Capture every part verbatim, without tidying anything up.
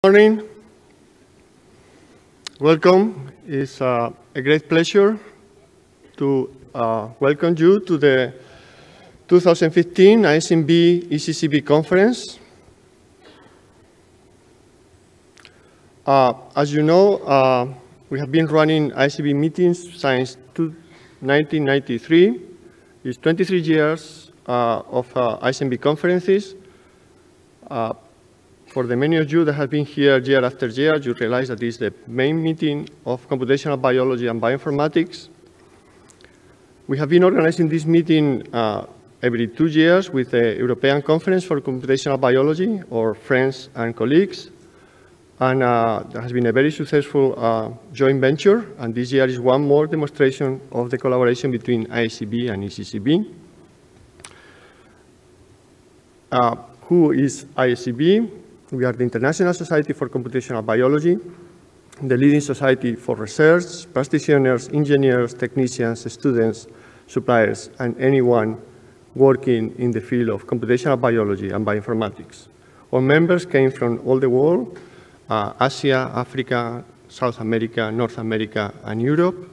Morning. Welcome. It's uh, a great pleasure to uh, welcome you to the two thousand fifteen I S M B E C C B conference. Uh, as you know, uh, we have been running I S M B meetings since nineteen ninety-three. It's twenty-three years uh, of uh, I S M B conferences. Uh, For the many of you that have been here year after year, you realize that this is the main meeting of computational biology and bioinformatics. We have been organizing this meeting uh, every two years with the European Conference for Computational Biology, or Friends and Colleagues. And uh, there has been a very successful uh, joint venture, and this year is one more demonstration of the collaboration between I S C B and E C C B. Uh, who is I S C B? We are the International Society for Computational Biology, the leading society for research, practitioners, engineers, technicians, students, suppliers, and anyone working in the field of computational biology and bioinformatics. Our members came from all the world, uh, Asia, Africa, South America, North America, and Europe.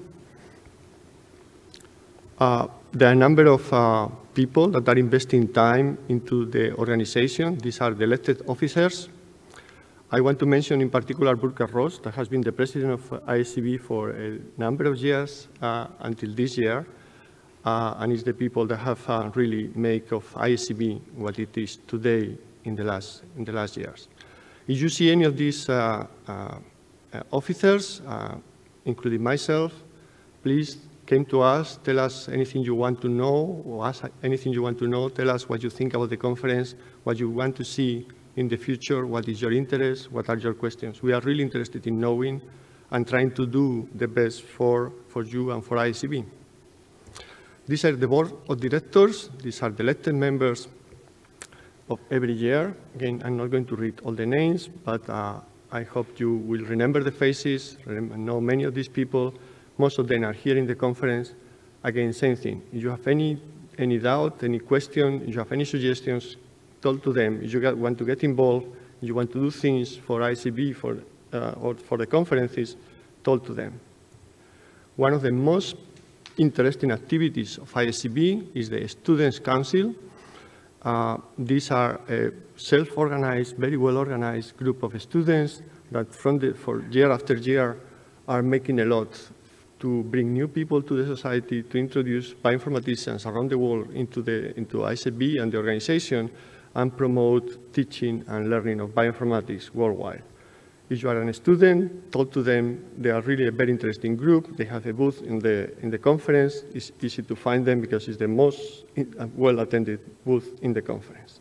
Uh, there are a number of uh, people that are investing time into the organization. These are the elected officers. I want to mention in particular Burkhard Ross, that has been the president of I S C B for a number of years uh, until this year, uh, and is the people that have uh, really made of I S C B what it is today in the last, in the last years. If you see any of these uh, uh, officers, uh, including myself, please came to us, tell us anything you want to know, or ask anything you want to know, tell us what you think about the conference, what you want to see in the future, what is your interest, what are your questions. We are really interested in knowing and trying to do the best for, for you and for I S C B. These are the board of directors. These are the elected members of every year. Again, I'm not going to read all the names, but uh, I hope you will remember the faces, remember, know many of these people. Most of them are here in the conference. Again, same thing. If you have any, any doubt, any question, if you have any suggestions, talk to them. If you get, want to get involved, if you want to do things for I S C B for, uh, or for the conferences, talk to them. One of the most interesting activities of I S C B is the Students' Council. Uh, these are a self-organized, very well-organized group of students that from the, for year after year are making a lot to bring new people to the society, to introduce bioinformaticians around the world into, the, into I S C B and the organization, and promote teaching and learning of bioinformatics worldwide. If you are a student, talk to them. They are really a very interesting group. They have a booth in the, in the conference. It's easy to find them because it's the most well-attended booth in the conference.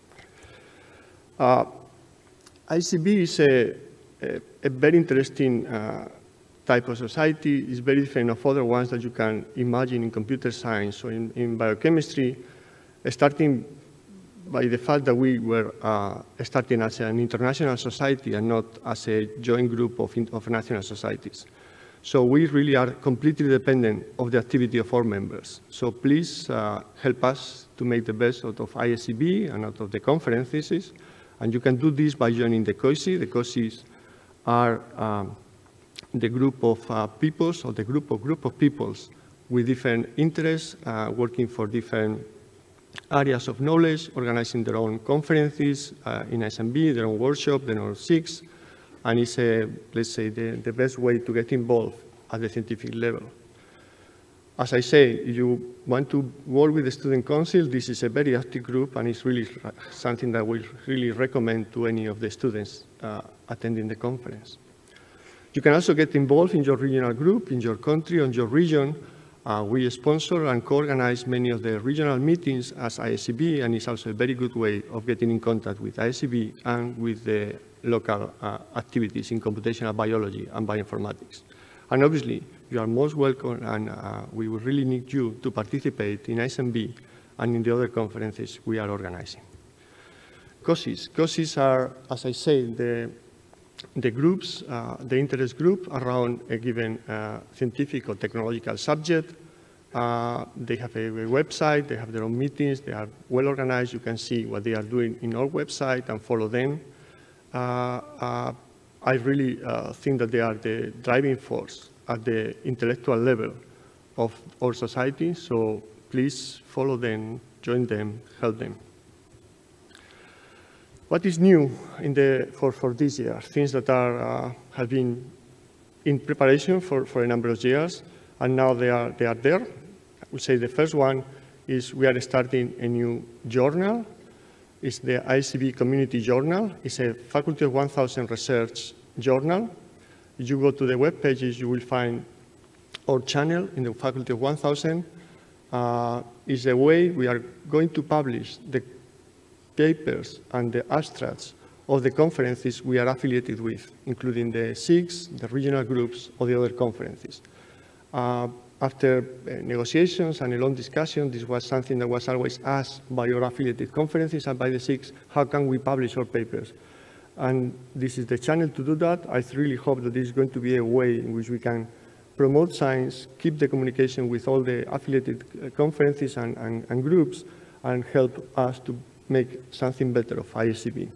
Uh, I S C B is a, a, a very interesting uh, type of society. Is very different of other ones that you can imagine in computer science or in, in biochemistry, starting by the fact that we were uh, starting as an international society and not as a joint group of, of national societies. So we really are completely dependent of the activity of our members. So please uh, help us to make the best out of I S C B and out of the conferences. And you can do this by joining the COSI. The COSIs are um, the group of uh, peoples, or the group of group of peoples with different interests, uh, working for different areas of knowledge, organizing their own conferences uh, in I S M B, their own workshop, their own S I Gs, and it's, a, let's say, the, the best way to get involved at the scientific level. As I say, if you want to work with the Student Council, this is a very active group, and it's really something that we really recommend to any of the students uh, attending the conference. You can also get involved in your regional group, in your country, on your region. Uh, we sponsor and co-organize many of the regional meetings as I S C B, and it's also a very good way of getting in contact with I S C B and with the local uh, activities in computational biology and bioinformatics. And obviously, you are most welcome, and uh, we will really need you to participate in I S M B and in the other conferences we are organizing. COSIs. COSIs are, as I say, the the groups, uh, the interest group around a given uh, scientific or technological subject. Uh, they have a, a website, they have their own meetings, they are well organized. You can see what they are doing in our website and follow them. Uh, uh, I really uh, think that they are the driving force at the intellectual level of our society, so please follow them, join them, help them. What is new in the, for, for this year? Things that are, uh, have been in preparation for, for a number of years, and now they are, they are there. I would say the first one is we are starting a new journal. It's the I S C B Community Journal. It's a Faculty of one thousand research journal. If you go to the web pages, you will find our channel in the Faculty of one thousand. Uh, is a way we are going to publish the papers and the abstracts of the conferences we are affiliated with, including the S I Gs, the regional groups, or the other conferences. Uh, after uh, negotiations and a long discussion, this was something that was always asked by our affiliated conferences and by the S I Gs, how can we publish our papers? And this is the channel to do that. I really hope that this is going to be a way in which we can promote science, keep the communication with all the affiliated uh, conferences and, and, and groups, and help us to make something better of I S C B.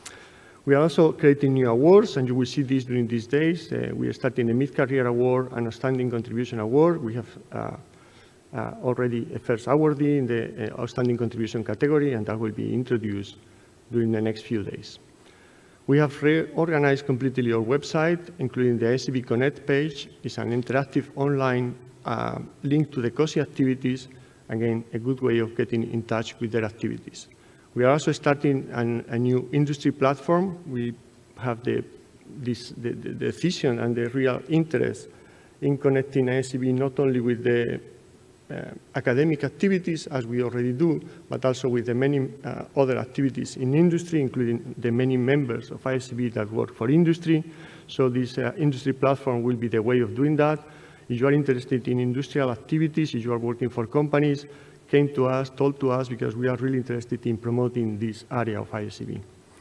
We are also creating new awards, and you will see this during these days. Uh, we are starting a Mid-Career Award and Outstanding Contribution Award. We have uh, uh, already a first awardee in the uh, Outstanding Contribution category, and that will be introduced during the next few days. We have reorganized completely our website, including the I S C B Connect page. It's an interactive online uh, link to the COSI activities. Again, a good way of getting in touch with their activities. We are also starting an, a new industry platform. We have the, this, the, the decision and the real interest in connecting I S C B not only with the uh, academic activities, as we already do, but also with the many uh, other activities in industry, including the many members of I S C B that work for industry. So this uh, industry platform will be the way of doing that. If you are interested in industrial activities, if you are working for companies, came to us, told to us, because we are really interested in promoting this area of I S C B.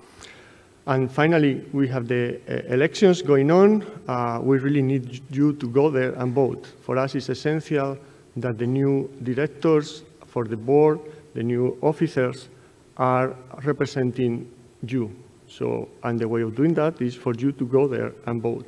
And finally, we have the uh, elections going on. Uh, we really need you to go there and vote. For us, it's essential that the new directors for the board, the new officers, are representing you. So, and the way of doing that is for you to go there and vote.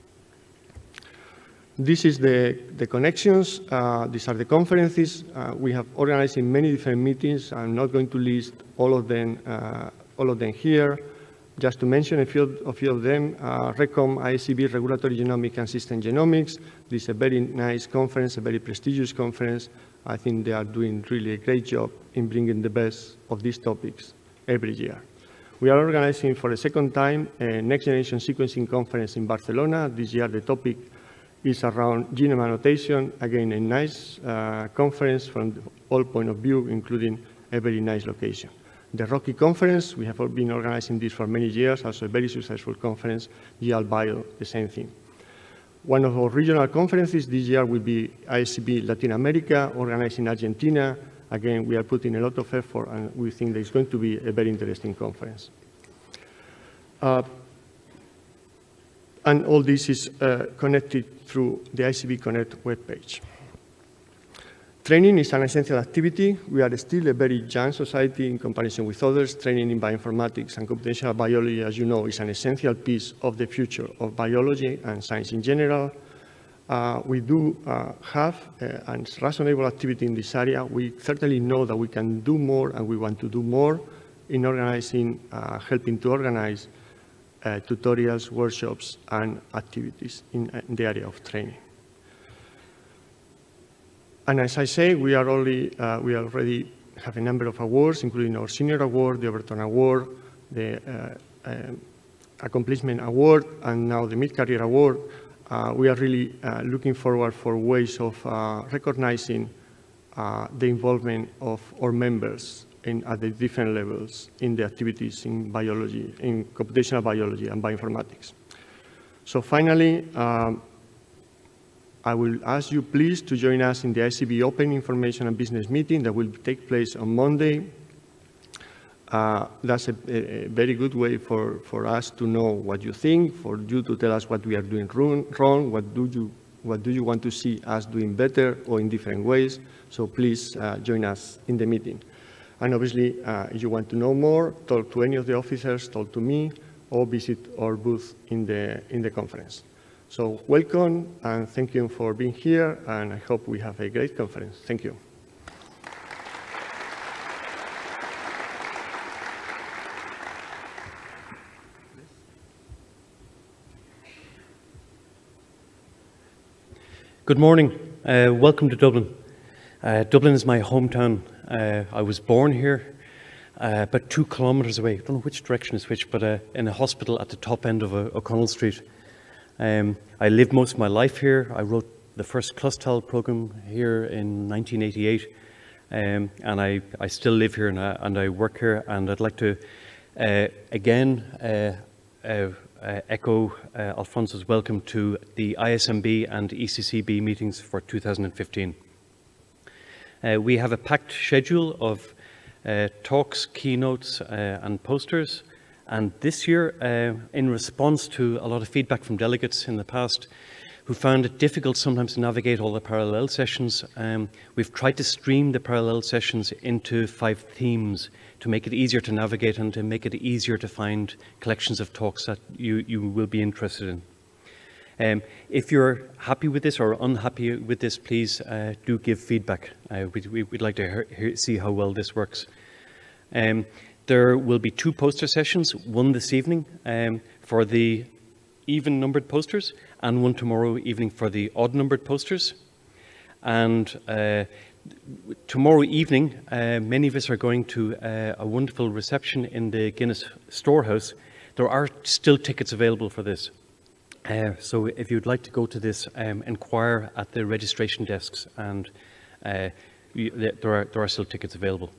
This is the, the connections. Uh, these are the conferences. Uh, we have organized in many different meetings. I'm not going to list all of them, uh, all of them here. Just to mention a few, a few of them, uh, RECOM I S C B Regulatory Genomics and System Genomics. This is a very nice conference, a very prestigious conference. I think they are doing really a great job in bringing the best of these topics every year. We are organizing for a second time a Next Generation Sequencing Conference in Barcelona. This year the topic is around genome annotation. Again, a nice uh, conference from all point of view, including a very nice location. The Rocky Conference, we have been organizing this for many years, also a very successful conference. G L Bio, the same thing. One of our regional conferences this year will be I S C B Latin America, organized in Argentina. Again, we are putting a lot of effort, and we think that it's going to be a very interesting conference. Uh, and all this is uh, connected through the I S C B Connect webpage. Training is an essential activity. We are still a very young society in comparison with others. Training in bioinformatics and computational biology, as you know, is an essential piece of the future of biology and science in general. Uh, we do uh, have uh, a reasonable activity in this area. We certainly know that we can do more, and we want to do more in organizing, uh, helping to organize uh, tutorials, workshops, and activities in, in the area of training. And as I say, we are only, uh, we already have a number of awards, including our Senior Award, the Overton Award, the uh, uh, Accomplishment Award, and now the Mid-Career Award. Uh, we are really uh, looking forward for ways of uh, recognizing uh, the involvement of our members in, at the different levels in the activities in biology, in computational biology and bioinformatics. So finally, um, I will ask you please to join us in the I S C B Open Information and Business Meeting that will take place on Monday. Uh, that's a, a, a very good way for, for us to know what you think, for you to tell us what we are doing wrong, wrong what, do you, what do you want to see us doing better or in different ways. So please uh, join us in the meeting. And obviously, uh, if you want to know more, talk to any of the officers, talk to me, or visit our booth in the, in the conference. So welcome, and thank you for being here, and I hope we have a great conference. Thank you. Good morning. Uh, welcome to Dublin. Uh, Dublin is my hometown. Uh, I was born here, uh, about two kilometres away. I don't know which direction is which, but uh, in a hospital at the top end of uh, O'Connell Street. Um, I lived most of my life here. I wrote the first Clustal programme here in nineteen eighty-eight, um, and I, I still live here and I, and I work here. And I'd like to uh, again uh, uh, uh, echo uh, Alfonso's welcome to the I S M B and E C C B meetings for two thousand fifteen. Uh, we have a packed schedule of uh, talks, keynotes uh, and posters. And this year, uh, in response to a lot of feedback from delegates in the past who found it difficult sometimes to navigate all the parallel sessions, um, we've tried to stream the parallel sessions into five themes to make it easier to navigate and to make it easier to find collections of talks that you, you will be interested in. Um, if you're happy with this or unhappy with this, please uh, do give feedback. Uh, we, we, we'd like to hear, hear, see how well this works. Um, There will be two poster sessions, one this evening um, for the even-numbered posters and one tomorrow evening for the odd-numbered posters. And uh, tomorrow evening, uh, many of us are going to uh, a wonderful reception in the Guinness Storehouse. There are still tickets available for this. Uh, so if you'd like to go to this, um, inquire at the registration desks, and uh, you, there, are, there are still tickets available.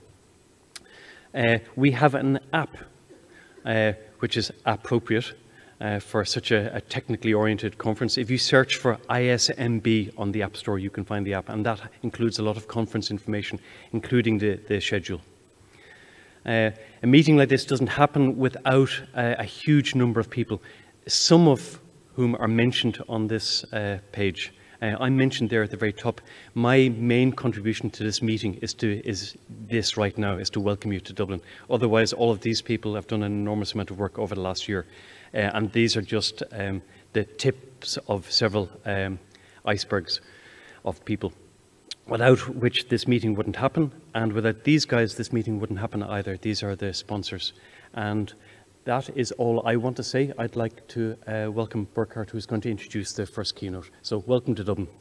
Uh, we have an app uh, which is appropriate uh, for such a, a technically oriented conference. If you search for I S M B on the App Store, you can find the app, and that includes a lot of conference information, including the, the schedule. Uh, a meeting like this doesn't happen without uh, a huge number of people, some of whom are mentioned on this uh, page. Uh, I mentioned there at the very top, my main contribution to this meeting is to is this right now, is to welcome you to Dublin. Otherwise, all of these people have done an enormous amount of work over the last year. Uh, and these are just um, the tips of several um, icebergs of people, without which this meeting wouldn't happen. And without these guys, this meeting wouldn't happen either. These are the sponsors. And that is all I want to say. I'd like to uh, welcome Burkhard, who's going to introduce the first keynote. So welcome to Dublin.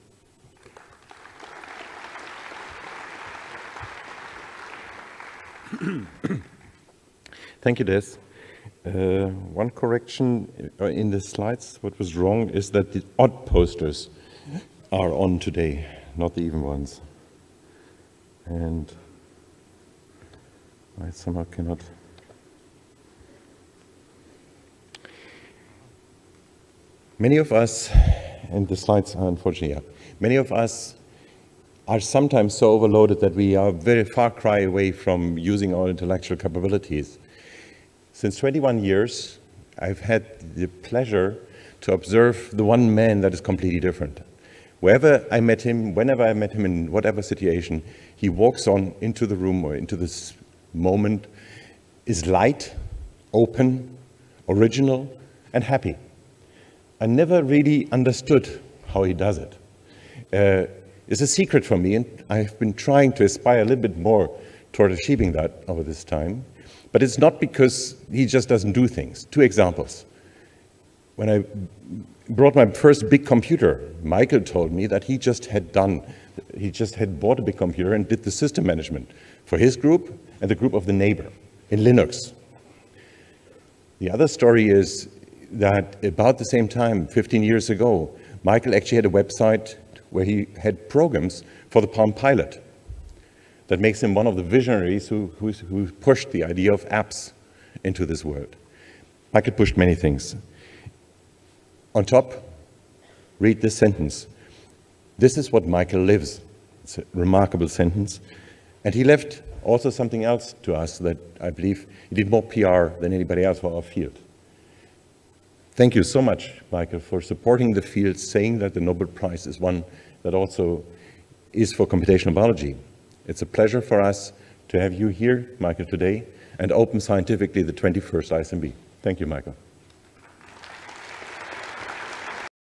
Thank you, Des. Uh, one correction in the slides, what was wrong is that the odd posters are on today, not the even ones. And I somehow cannot... Many of us, and the slides are unfortunately up, many of us are sometimes so overloaded that we are very far cry away from using our intellectual capabilities. Since twenty-one years, I've had the pleasure to observe the one man that is completely different. Wherever I met him, whenever I met him in whatever situation, he walks on into the room or into this moment, is light, open, original, and happy. I never really understood how he does it. Uh, it's a secret for me, and I've been trying to aspire a little bit more toward achieving that over this time. But it's not because he just doesn't do things. Two examples. When I brought my first big computer, Michael told me that he just had done, he just had bought a big computer and did the system management for his group and the group of the neighbor in Linux. The other story is that about the same time, fifteen years ago, Michael actually had a website where he had programs for the Palm Pilot. That makes him one of the visionaries who, who, who pushed the idea of apps into this world. Michael pushed many things. On top, read this sentence. This is what Michael lives. It's a remarkable sentence. And he left also something else to us that I believe he did more P R than anybody else for our field. Thank you so much, Michael, for supporting the field, saying that the Nobel Prize is one that also is for computational biology. It's a pleasure for us to have you here, Michael, today, and open scientifically the twenty-first I S M B. Thank you, Michael.